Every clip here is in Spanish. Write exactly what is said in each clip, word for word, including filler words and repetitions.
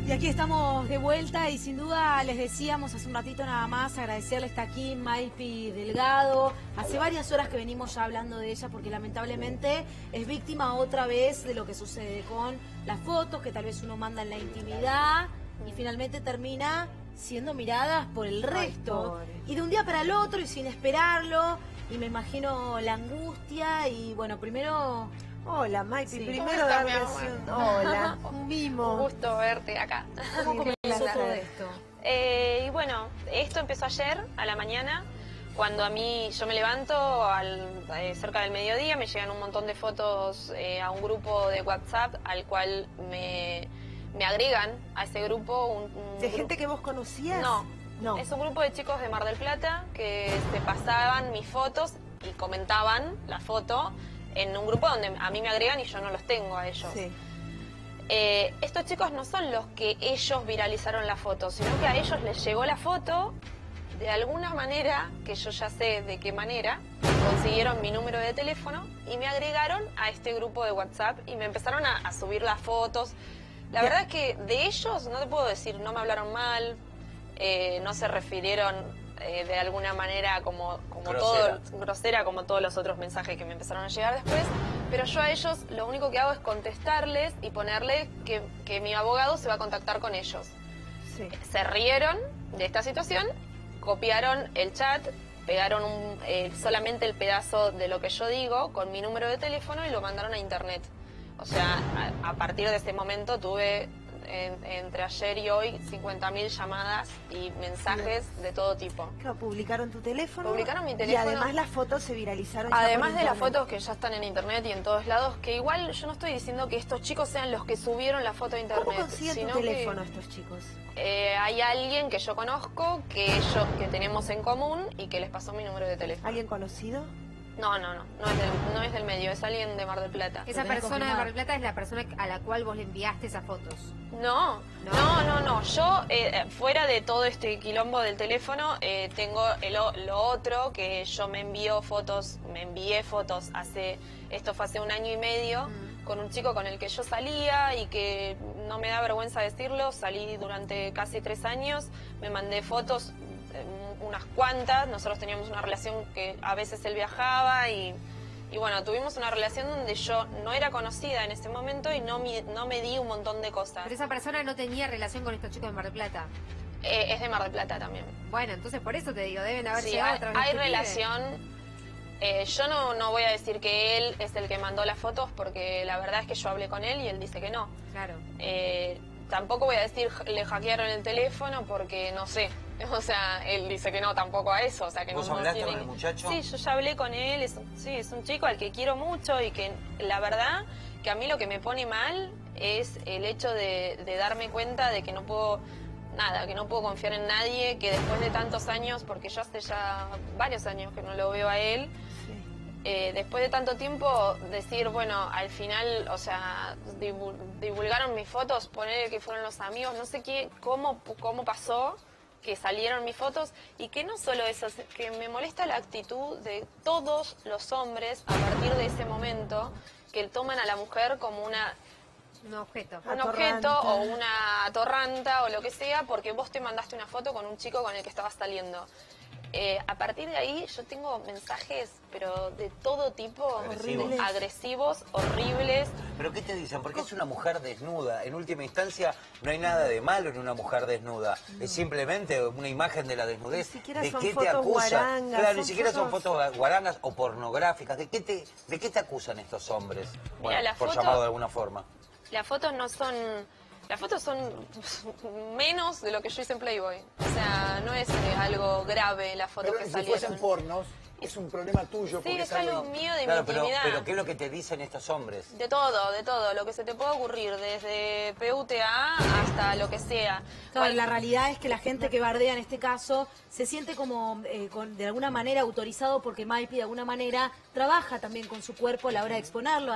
Y aquí estamos de vuelta y sin duda les decíamos hace un ratito nada más, agradecerle está aquí Maypi Delgado. Hace varias horas que venimos ya hablando de ella porque lamentablemente es víctima otra vez de lo que sucede con las fotos que tal vez uno manda en la intimidad y finalmente termina siendo miradas por el resto. Y de un día para el otro y sin esperarlo. Y me imagino la angustia y bueno, primero... Hola, Maypi, Sí. primero darle un... Hola, un mimo. Un gusto verte acá. ¿Cómo Sí, comenzó placer. todo esto? Eh, y bueno, esto empezó ayer a la mañana, cuando a mí yo me levanto al, eh, cerca del mediodía, me llegan un montón de fotos eh, a un grupo de WhatsApp al cual me, me agregan a ese grupo. Un, un ¿De gru- gente que vos conocías? No, No. es un grupo de chicos de Mar del Plata que se pasaban mis fotos y comentaban la foto en un grupo donde a mí me agregan y yo no los tengo a ellos. Sí. Eh, estos chicos no son los que ellos viralizaron la foto, sino que a ellos les llegó la foto de alguna manera, que yo ya sé de qué manera, consiguieron mi número de teléfono y me agregaron a este grupo de WhatsApp y me empezaron a, a subir las fotos. La Ya. verdad es que de ellos no te puedo decir, no me hablaron mal, eh, no se refirieron eh, de alguna manera como, como Grosera. todo grosera como todos los otros mensajes que me empezaron a llegar después, pero yo a ellos lo único que hago es contestarles y ponerle que, que mi abogado se va a contactar con ellos. Sí. Se rieron de esta situación, copiaron el chat, pegaron un, eh, solamente el pedazo de lo que yo digo con mi número de teléfono y lo mandaron a internet. O sea, a, a partir de ese momento tuve en- entre ayer y hoy cincuenta mil llamadas y mensajes de todo tipo. Claro, publicaron tu teléfono. Publicaron mi Y teléfono. además las fotos se viralizaron. ya Además por de las internet. fotos que ya están en internet y en todos lados, que igual yo no estoy diciendo que estos chicos sean los que subieron la foto a internet. ¿Cómo consiguen tu sino teléfono que, estos chicos? eh, hay alguien que yo conozco, que ellos que tenemos en común y que les pasó mi número de teléfono. ¿Alguien conocido? No, no, no, no es, del, no es del medio, es alguien de Mar del Plata. Esa Lo tenés persona de confirmado. Mar del Plata es la persona a la cual vos le enviaste esas fotos. No, no, no, no. Yo, eh, fuera de todo este quilombo del teléfono, eh, tengo el o- lo otro, que yo me envío fotos, me envié fotos hace, esto fue hace un año y medio, Mm. con un chico con el que yo salía y que no me da vergüenza decirlo, salí durante casi tres años, me mandé fotos, eh, unas cuantas, nosotros teníamos una relación que a veces él viajaba y... Y bueno, tuvimos una relación donde yo no era conocida en ese momento y no me, no me di un montón de cosas. Pero esa persona no tenía relación con estos chicos de Mar del Plata. Eh, es de Mar del Plata también. Bueno, entonces por eso te digo, deben haber Sí, llegado hay, a través de hay este pibe. relación. Eh, yo no, no voy a decir que él es el que mandó las fotos porque la verdad es que yo hablé con él y él dice que no. Claro. Eh, tampoco voy a decir le hackearon el teléfono porque no sé. O sea, él dice que no tampoco a eso. O sea, que ¿Vos no, no hablaste tiene- con el muchacho? Sí, yo ya hablé con él. Es, un- sí, es un chico al que quiero mucho y que la verdad que a mí lo que me pone mal es el hecho de, de darme cuenta de que no puedo, nada, que no puedo confiar en nadie, que después de tantos años, porque yo hace ya varios años que no lo veo a él, Sí. eh, después de tanto tiempo decir, bueno, al final, o sea, divu- divulgaron mis fotos, poner que fueron los amigos, no sé qué, cómo, cómo pasó que salieron mis fotos y que no solo eso, que me molesta la actitud de todos los hombres a partir de ese momento que toman a la mujer como una Un objeto. un Atorranta. objeto o una atorranta o lo que sea porque vos te mandaste una foto con un chico con el que estabas saliendo. Eh, a partir de ahí yo tengo mensajes, pero de todo tipo, Agresivos. de- agresivos, horribles. ¿Pero qué te dicen? Porque es una mujer desnuda. En última instancia, no hay nada de malo en una mujer desnuda. Es simplemente una imagen de la desnudez. Ni siquiera ¿De son qué te fotos acusan? guarangas, Claro, ni son siquiera son fotos- fotos guarangas o pornográficas. ¿De qué te, de qué te acusan estos hombres? Bueno, la por foto- llamarlo de alguna forma. Las fotos no son... Las fotos son menos de lo que yo hice en Playboy. O sea, no es eh, algo grave la foto Pero que si salieron. fuesen pornos, es un problema tuyo. Sí, porque es algo mío de Claro, mi pero, intimidad. pero ¿qué es lo que te dicen estos hombres? De todo, de todo, lo que se te pueda ocurrir, desde P U T A hasta lo que sea. Claro, Cual- la realidad es que la gente que bardea en este caso se siente como eh, con, de alguna manera autorizado porque Maypi de alguna manera trabaja también con su cuerpo a la hora de exponerlo, ha hecho un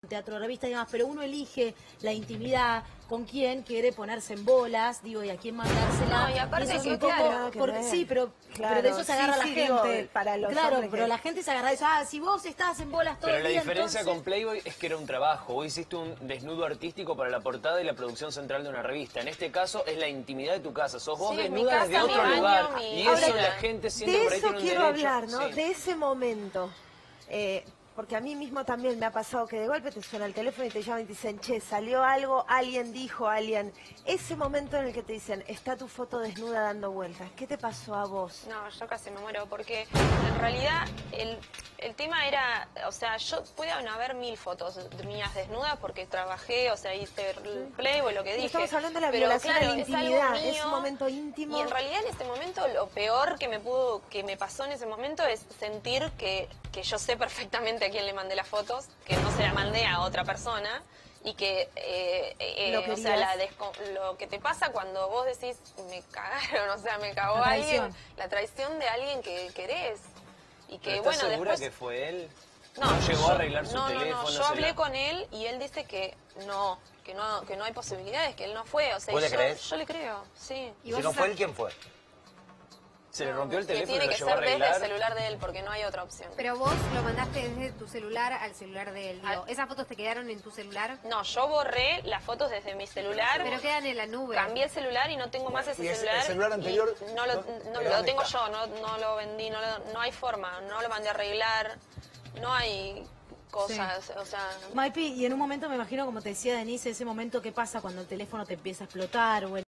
teatro, revista y demás, pero uno elige la intimidad, con quién quiere ponerse en bolas, digo, y a quién mandársela. No, y aparte eso es que un poco, claro, que por- ver. sí, pero, Claro, pero de eso se agarra sí, la sí, gente. digo, para los claro, hombres pero que- la gente se agarra de eso. Ah, si vos estás en bolas todo Pero el la día, diferencia entonces... con Playboy es que era un trabajo. Vos hiciste un desnudo artístico para la portada y la producción central de una revista. En este caso es la intimidad de tu casa. Sos vos Sí, mi desnuda casa, desde mi otro baño, lugar. mi- Y Ahora, eso la gente siente De que por ahí eso tiene un quiero derecho. hablar, ¿no? Sí. De ese momento. Eh, porque a mí mismo también me ha pasado que de golpe te suena el teléfono y te llaman y te dicen, che, salió algo, alguien dijo, alguien... Ese momento en el que te dicen, está tu foto desnuda dando vueltas, ¿qué te pasó a vos? No, yo casi me muero porque en realidad el, el tema era, o sea, yo pude haber mil fotos mías desnudas porque trabajé, o sea, hice el Playboy, lo que Pero dije. estamos hablando de la Pero, violación a claro, la es algo intimidad, es mío, un momento íntimo. Y en realidad en ese momento lo peor que me pudo, que me pasó en ese momento es sentir que, que yo sé perfectamente a quién le mandé las fotos, que no se la mandé a otra persona. Y que, eh, eh, Lo o sea, querías. la desco- lo que te pasa cuando vos decís, me cagaron, o sea, me cagó La alguien, traición. la traición de alguien que querés. Y que, ¿Pero bueno, ¿estás segura después... que fue él? No, ¿No llegó yo- a arreglar su no, no, teléfono? No, se yo hablé la- con él y él dice que no, que no, que no hay posibilidades, que él no fue. O sea, ¿Vos le yo, crees? yo le creo, sí. Y Si vos no esa- fue él, ¿quién fue? ¿Se le rompió el Que teléfono y tiene lo que llevó a ser desde el arreglar? celular de él, porque no hay otra opción. Pero vos lo mandaste desde tu celular al celular de él. Digo, Al- ¿esas fotos te quedaron en tu celular? No, yo borré las fotos desde mi celular. Pero quedan en la nube. Cambié el celular y no tengo más ese ¿Y ese- celular. el celular y anterior, No lo, no- no, pero lo dónde tengo está? yo, no, no lo vendí, no, lo- no hay forma, no lo mandé a arreglar, no hay cosas, o sea... Maipi, y en un momento me imagino, como te decía Denise, ese momento que pasa cuando el teléfono te empieza a explotar o el...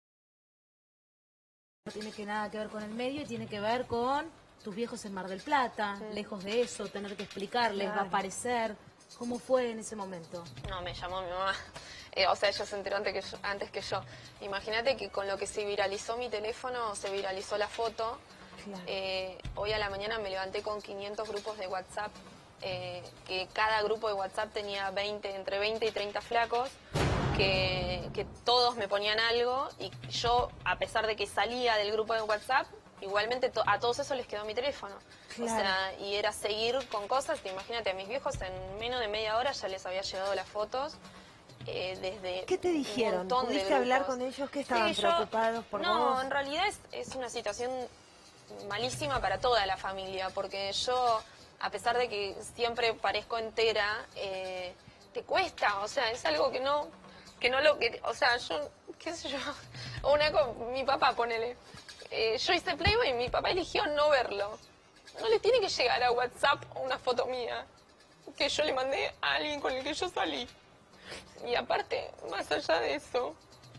no tiene que nada que ver con el medio y tiene que ver con tus viejos en Mar del Plata, lejos de eso, tener que explicarles, va a Claro. aparecer. ¿Cómo fue en ese momento? No, me llamó mi mamá. Eh, o sea, ella se enteró antes que yo. Antes que yo. Imagínate que con lo que se viralizó mi teléfono, se viralizó la foto. Claro. Eh, hoy a la mañana me levanté con quinientos grupos de WhatsApp, eh, que cada grupo de WhatsApp tenía veinte, entre veinte y treinta flacos, que, que todos me ponían algo y yo, a pesar de que salía del grupo de WhatsApp, igualmente to- a todos esos les quedó mi teléfono. Claro. O sea, y era seguir con cosas, que imagínate, a mis viejos en menos de media hora ya les había llegado las fotos. Eh, desde ¿Qué te un dijeron? montón de ¿Pudiste hablar grupos. con ellos? ¿Que estaban Sí, yo- preocupados por no, vos? en realidad es, es una situación malísima para toda la familia, porque yo, a pesar de que siempre parezco entera, eh, te cuesta, o sea, es algo que no, que no lo que, o sea, yo, qué sé yo, una co- mi papá, ponele, eh, yo hice Playboy y mi papá eligió no verlo. No le tiene que llegar a WhatsApp una foto mía que yo le mandé a alguien con el que yo salí. Y aparte, más allá de eso,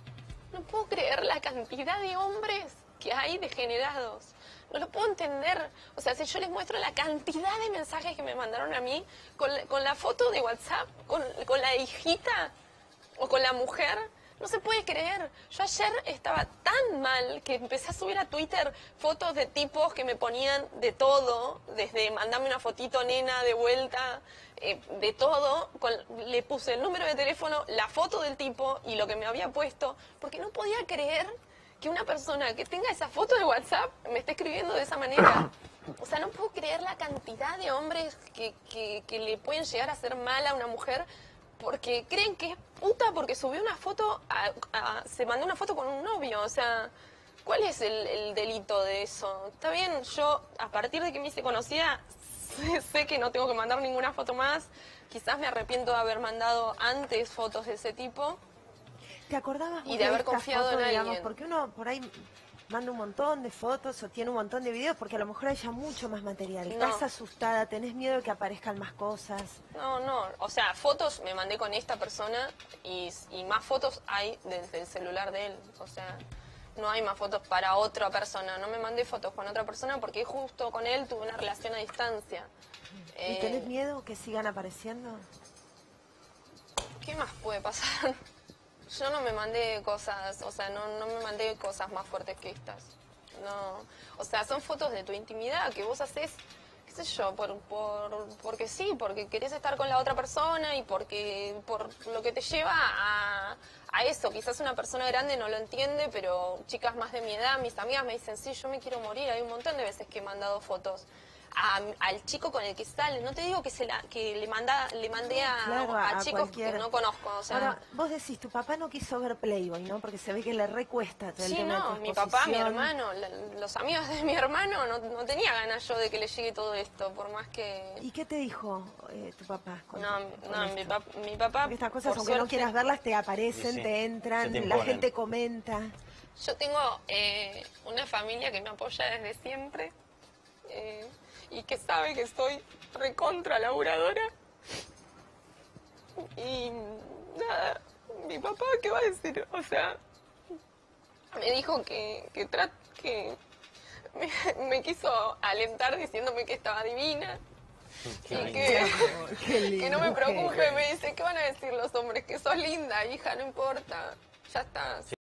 no puedo creer la cantidad de hombres que hay degenerados. No lo puedo entender. O sea, si yo les muestro la cantidad de mensajes que me mandaron a mí con, la- con la foto de WhatsApp, con, con la hijita o con la mujer, no se puede creer. Yo ayer estaba tan mal que empecé a subir a Twitter fotos de tipos que me ponían de todo, desde mandame una fotito, nena, de vuelta, eh, de todo. Con- le puse el número de teléfono, la foto del tipo y lo que me había puesto, porque no podía creer que una persona que tenga esa foto de WhatsApp me esté escribiendo de esa manera. O sea, no puedo creer la cantidad de hombres que, que, que le pueden llegar a hacer mal a una mujer porque creen que es puta porque subió una foto, a- a- se mandó una foto con un novio. O sea, ¿cuál es el, el delito de eso? Está bien, yo a partir de que me hice conocida, sé, sé que no tengo que mandar ninguna foto más. Quizás me arrepiento de haber mandado antes fotos de ese tipo. ¿Te acordabas Y vos de haber esta confiado foto, en digamos? alguien? Porque uno por ahí manda un montón de fotos o tiene un montón de videos porque a lo mejor hay ya mucho más material. No. Estás asustada, tenés miedo de que aparezcan más cosas. No, no, o sea, fotos me mandé con esta persona y, y más fotos hay desde el celular de él. O sea, no hay más fotos para otra persona. No me mandé fotos con otra persona porque justo con él tuve una relación a distancia. ¿Y Eh, tenés miedo que sigan apareciendo? ¿Qué más puede pasar? Yo no me mandé cosas, o sea, no, no me mandé cosas más fuertes que estas. No, o sea, son fotos de tu intimidad que vos haces, qué sé yo, por, por, porque sí, porque querés estar con la otra persona y porque por lo que te lleva a, a eso. Quizás una persona grande no lo entiende, pero chicas más de mi edad, mis amigas me dicen, sí, yo me quiero morir. Hay un montón de veces que he mandado fotos. a- al chico con el que sale. No te digo que se la, que le manda, le mandé a, Claro, a a chicos cualquiera. que no conozco. O sea, Ahora, vos decís, tu papá no quiso ver Playboy, ¿no? Porque se ve que le recuesta todo el sí, tema de no, tu mi papá, mi exposición. hermano, la- los amigos de mi hermano, no, no tenía ganas yo de que le llegue todo esto, por más que... ¿Y qué te dijo eh, tu papá? con- No, con no, esto? mi, pap- mi papá... Porque estas cosas, por aunque no suerte, quieras verlas, te aparecen, Sí, sí. te entran, Se te la imponen. gente comenta. Yo tengo eh, una familia que me apoya desde siempre eh, y que sabe que soy recontra laburadora. Y nada, mi papá, ¿qué va a decir? O sea, me dijo que, que, tra- que me, me quiso alentar diciéndome que estaba divina. Qué Y lindo. que, Qué lindo, que no me mujer. preocupe, me dice, ¿qué van a decir los hombres? Que sos linda, hija, no importa, ya está.